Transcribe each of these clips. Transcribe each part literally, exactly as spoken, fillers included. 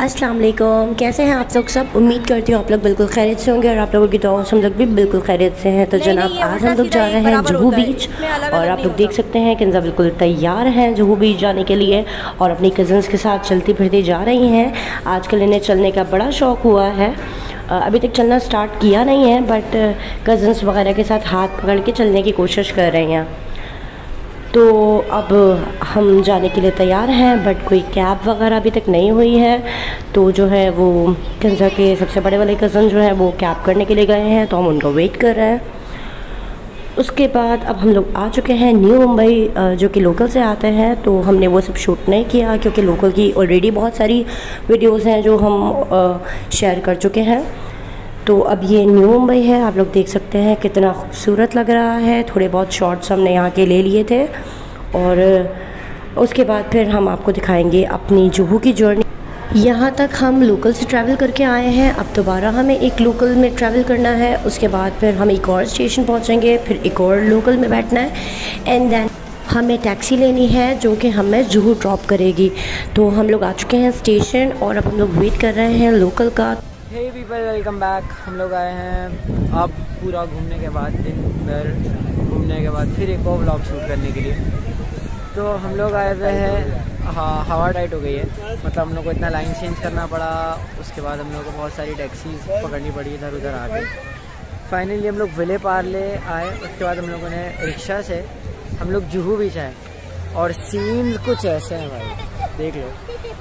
अस्सलाम वालेकुम, कैसे हैं आप लोग सब। उम्मीद करती हूँ आप लोग बिल्कुल खैरियत से होंगे और आप लोगों की दुआओं से हम लोग भी बिल्कुल खैरियत से हैं। तो जनाब आज हम लोग जा रहे हैं जुहू बीच और आप लोग देख सकते हैं किंजा बिल्कुल तैयार हैं जुहू बीच जाने के लिए और अपनी कज़न्स के साथ चलती फिरती जा रही हैं। आजकल इन्हें चलने का बड़ा शौक़ हुआ है, अभी तक चलना स्टार्ट किया नहीं है बट कज़न्स वगैरह के साथ हाथ पकड़ के चलने की कोशिश कर रही हैं। तो अब हम जाने के लिए तैयार हैं बट कोई कैब वगैरह अभी तक नहीं हुई है। तो जो है वो कंजा के सबसे बड़े वाले कज़न जो है वो कैब करने के लिए गए हैं, तो हम उनको वेट कर रहे हैं। उसके बाद अब हम लोग आ चुके हैं न्यू मुंबई, जो कि लोकल से आते हैं। तो हमने वो सब शूट नहीं किया क्योंकि लोकल की ऑलरेडी बहुत सारी वीडियोज़ हैं जो हम शेयर कर चुके हैं। तो अब ये न्यू मुंबई है, आप लोग देख सकते हैं कितना खूबसूरत लग रहा है। थोड़े बहुत शॉट्स हमने यहाँ के ले लिए थे और उसके बाद फिर हम आपको दिखाएंगे अपनी जुहू की जर्नी। यहाँ तक हम लोकल से ट्रैवल करके आए हैं, अब दोबारा हमें एक लोकल में ट्रैवल करना है। उसके बाद फिर हम एक और स्टेशन पहुँचेंगे, फिर एक और लोकल में बैठना है एंड देन हमें टैक्सी लेनी है जो कि हमें जुहू ड्रॉप करेगी। तो हम लोग आ चुके हैं स्टेशन और अब हम लोग वेट कर रहे हैं लोकल का। Hey people, welcome back. हम लोग आए हैं अब पूरा घूमने के बाद, दिन भर घूमने के बाद फिर एक और व्लॉग शूट करने के लिए। तो हम लोग आए हुए हैं, हाँ हवा टाइट हो गई है, मतलब हम लोग को इतना लाइन चेंज करना पड़ा। उसके बाद हम लोग को बहुत सारी टैक्सीज पकड़नी पड़ी इधर उधर आके। फाइनली हम लोग विले पार्ले आए। उसके बाद हम लोगों ने रिक्शा से हम लोग जुहू बीच आए और सीन्स कुछ ऐसे हैं भाई, देख लो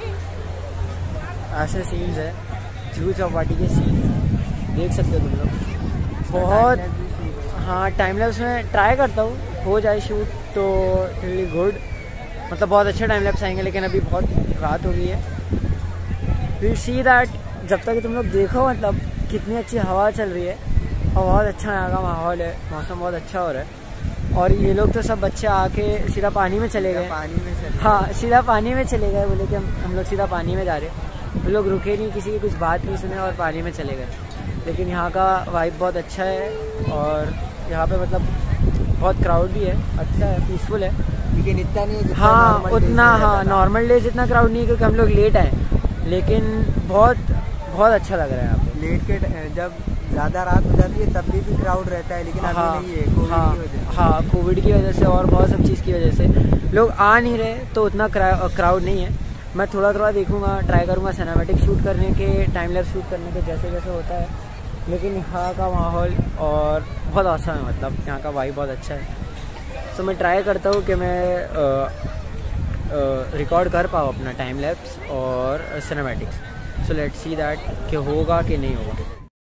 ऐसे सीन्स है जुहू चौपाटी के सीन देख सकते हो तुम लोग। बहुत हाँ टाइम लैप्स में ट्राई करता हूँ, हो जाए शूट तो रियली गुड, मतलब बहुत अच्छे टाइम लैप्स आएंगे। लेकिन अभी बहुत रात हो गई है, विल सी दैट। जब तक तुम लोग देखो मतलब कितनी अच्छी हवा चल रही है और बहुत अच्छा यहाँ का माहौल है, मौसम बहुत अच्छा हो रहा है। और ये लोग तो सब बच्चे आके सीधा पानी में चले गए, पानी में चले हाँ सीधा पानी में चले गए, बोले कि हम हम लोग सीधा पानी में जा रहे हैं। वो लोग रुके नहीं, किसी की कुछ बात नहीं सुने और पानी में चले गए। लेकिन यहाँ का वाइब बहुत अच्छा है और यहाँ पे मतलब बहुत क्राउड भी है, अच्छा है, पीसफुल है। लेकिन इतना नहीं है हाँ उतना, हाँ नॉर्मल डेज इतना क्राउड नहीं है क्योंकि हम लोग लेट आए। लेकिन बहुत बहुत अच्छा लग रहा है यहाँ पे। लेट के जब ज़्यादा रात हो जाती है तब भी, भी क्राउड रहता है, लेकिन हाँ, अभी नहीं है कोविड हाँ, की वजह से। हाँ कोविड की वजह से और बहुत सब चीज़ की वजह से लोग आ नहीं रहे, तो उतना क्राउड नहीं है। मैं थोड़ा थोड़ा देखूंगा, ट्राई करूंगा सिनेमैटिक शूट करने के, टाइम लैप्स शूट करने के, जैसे जैसे होता है। लेकिन यहाँ का माहौल और बहुत औसम है, मतलब यहाँ का वाइब बहुत अच्छा है। तो मैं ट्राई करता हूँ कि मैं रिकॉर्ड कर पाऊँ अपना टाइम लैप्स और cinematics. So let's see that कि होगा कि नहीं होगा।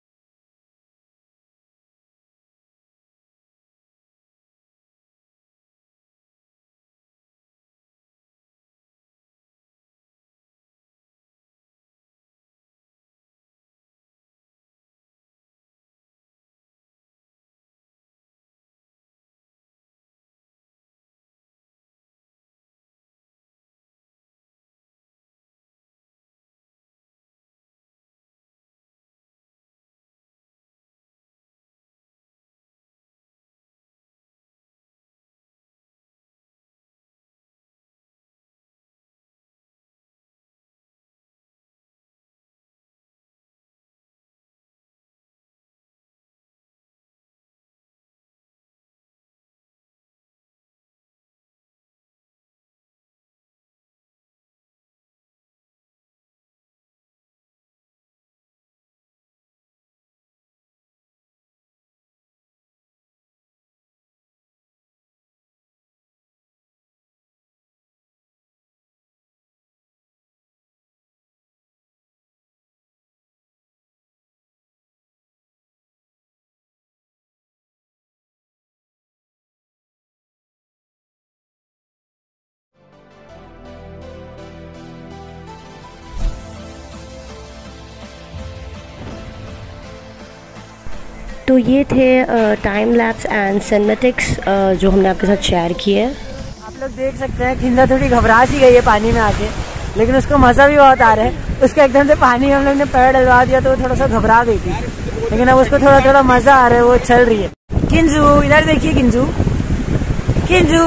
तो ये थे टाइम लैप्स एंड सिनेमैटिक्स जो हमने आपके साथ शेयर किए। आप लोग देख सकते हैं किंजा थोड़ी घबरा सी गई है पानी में आके, लेकिन उसको मज़ा भी बहुत आ रहा है। उसके एकदम से पानी हम लोग ने पैर डलवा दिया तो वो थोड़ा सा घबरा गई थी, लेकिन अब उसको थोड़ा थोड़ा मज़ा आ रहा है, वो चल रही है। किंजू इधर देखिए, किंजू किंजू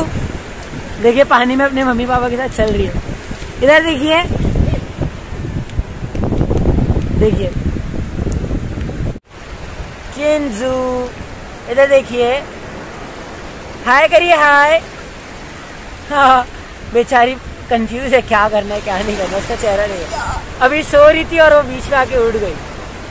देखिए पानी में अपने मम्मी पापा के साथ चल रही है। इधर देखिए देखिए किंजू, इधर देखिए, हाय करिए हाय। हाँ बेचारी कंफ्यूज है क्या करना है क्या नहीं करना, उसका चेहरा नहीं है। अभी सो रही थी और वो बीच में आके उठ गई।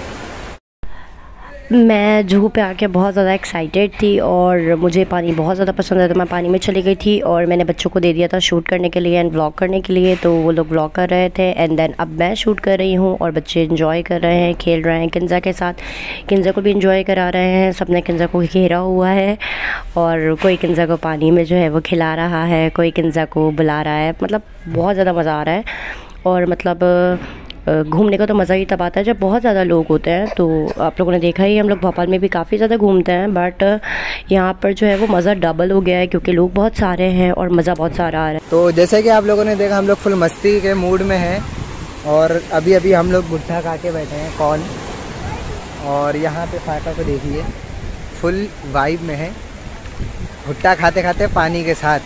मैं जूहू पे आके बहुत ज़्यादा एक्साइटेड थी और मुझे पानी बहुत ज़्यादा पसंद है, तो मैं पानी में चली गई थी और मैंने बच्चों को दे दिया था शूट करने के लिए एंड व्लॉग करने के लिए। तो वो लोग व्लॉग कर रहे थे एंड देन अब मैं शूट कर रही हूँ और बच्चे एंजॉय कर रहे हैं, खेल रहे हैं किंजा के साथ। किंजा को भी एंजॉय करा रहे हैं, सबने किंजा को घेरा हुआ है और कोई किंजा को पानी में जो है वो खिला रहा है, कोई किंजा को बुला रहा है। मतलब बहुत ज़्यादा मज़ा आ रहा है और मतलब घूमने का तो मज़ा ही तब आता है जब बहुत ज़्यादा लोग होते हैं। तो आप लोगों ने देखा ही, हम लोग भोपाल में भी काफ़ी ज़्यादा घूमते हैं, बट यहाँ पर जो है वो मज़ा डबल हो गया है क्योंकि लोग बहुत सारे हैं और मज़ा बहुत सारा आ रहा है। तो जैसे कि आप लोगों ने देखा, हम लोग फुल मस्ती के मूड में हैं और अभी अभी हम लोग भुट्टा खा के बैठे हैं कॉर्न, और यहाँ पे फाका को देखिए फुल वाइब में है, भुट्टा खाते खाते पानी के साथ।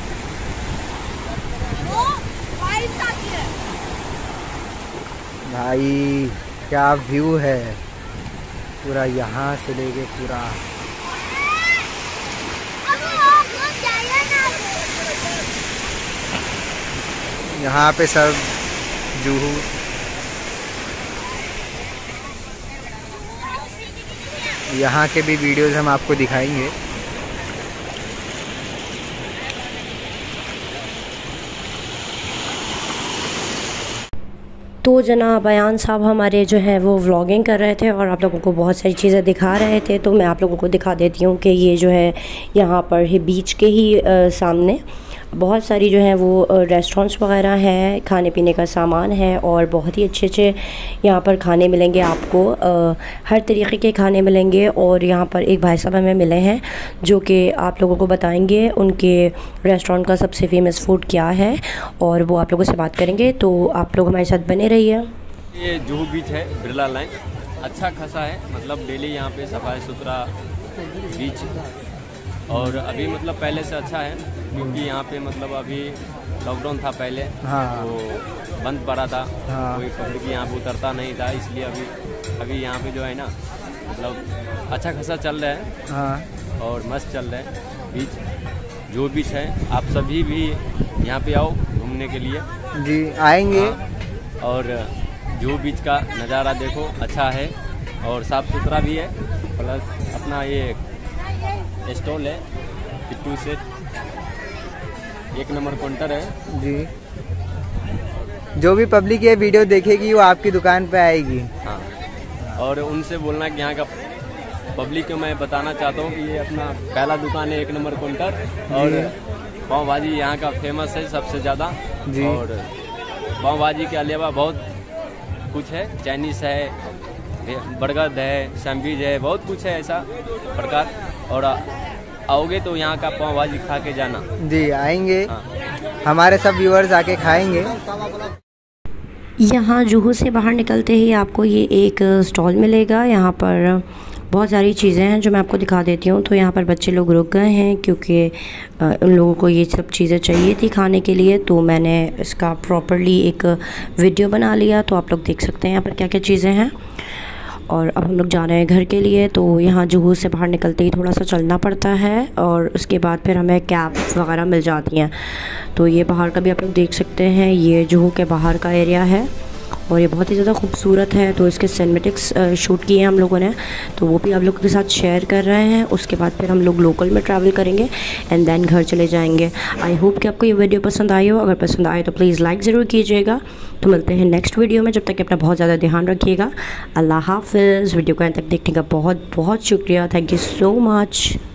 भाई क्या व्यू है पूरा, यहाँ से लेके पूरा। यहाँ पे सब जूहू यहाँ के भी वीडियोस हम आपको दिखाएंगे। तो जनाब अयान साहब हमारे जो है वो व्लॉगिंग कर रहे थे और आप लोगों को बहुत सारी चीज़ें दिखा रहे थे। तो मैं आप लोगों को दिखा देती हूँ कि ये जो है यहाँ पर ही बीच के ही आ, सामने बहुत सारी जो है वो रेस्टोरेंट्स वगैरह हैं, खाने पीने का सामान है और बहुत ही अच्छे अच्छे यहाँ पर खाने मिलेंगे आपको। आ, हर तरीके के खाने मिलेंगे और यहाँ पर एक भाई साहब हमें मिले हैं जो कि आप लोगों को बताएंगे उनके रेस्टोरेंट का सबसे फेमस फूड क्या है और वो आप लोगों से बात करेंगे। तो आप लोग हमारे साथ बने रहिए। ये जूहू बीच है, बिरला लाइन, अच्छा खासा है, मतलब डेली यहाँ पे सफाई सुथरा बीच, और अभी मतलब पहले से अच्छा है क्योंकि यहाँ पे मतलब अभी लॉकडाउन था पहले। हाँ। तो बंद पड़ा था। हाँ। कोई पब्लिक यहाँ पे उतरता नहीं था, इसलिए अभी अभी यहाँ पे जो है ना मतलब अच्छा खासा चल रहा है। हाँ। और मस्त चल रहा है बीच, जो बीच है। आप सभी भी यहाँ पे आओ घूमने के लिए। जी आएंगे। हाँ। और जो बीच का नज़ारा देखो, अच्छा है और साफ़ सुथरा भी है, प्लस अपना ये स्टॉल है पिट्टू से, एक नंबर काउंटर है जी। जो भी पब्लिक ये वीडियो देखेगी वो आपकी दुकान पे आएगी। हाँ। और उनसे बोलना कि यहाँ का पब्लिक को मैं बताना चाहता हूँ कि ये अपना पहला दुकान है, एक नंबर काउंटर, और पाव भाजी यहाँ का फेमस है सबसे ज़्यादा। और पाव भाजी के अलावा बहुत कुछ है, चाइनीज़ है, बर्गर है, सैंडविच है, बहुत कुछ है ऐसा प्रकार। और आओगे तो यहाँ का पाव भाजी खा के जाना। जी आएंगे। हाँ। हमारे सब व्यूअर्स आके खाएंगे। यहाँ जूहू से बाहर निकलते ही आपको ये एक स्टॉल मिलेगा। यहाँ पर बहुत सारी चीज़ें हैं जो मैं आपको दिखा देती हूँ। तो यहाँ पर बच्चे लोग रुक गए हैं क्योंकि उन लोगों को ये सब चीज़ें चाहिए थी खाने के लिए। तो मैंने इसका प्रॉपरली एक वीडियो बना लिया, तो आप लोग देख सकते हैं यहाँ पर क्या क्या चीज़ें हैं। और अब हम लोग जा रहे हैं घर के लिए। तो यहाँ जूहू से बाहर निकलते ही थोड़ा सा चलना पड़ता है और उसके बाद फिर हमें कैब वगैरह मिल जाती हैं। तो ये बाहर का भी आप लोग देख सकते हैं, ये जूहू के बाहर का एरिया है और ये बहुत ही ज़्यादा खूबसूरत है। तो इसके सिनेमैटिक्स शूट किए हैं हम लोगों ने, तो वो भी आप लोगों के साथ शेयर कर रहे हैं। उसके बाद फिर हम लोग लोकल में ट्रैवल करेंगे एंड देन घर चले जाएंगे। आई होप कि आपको ये वीडियो पसंद आई हो। अगर पसंद आए तो प्लीज़ लाइक ज़रूर कीजिएगा। तो मिलते हैं नेक्स्ट वीडियो में, जब तक अपना बहुत ज़्यादा ध्यान रखिएगा। अल्लाह हाफ़िज़। वीडियो को अंत तक देखने का बहुत बहुत शुक्रिया। Thank you so much.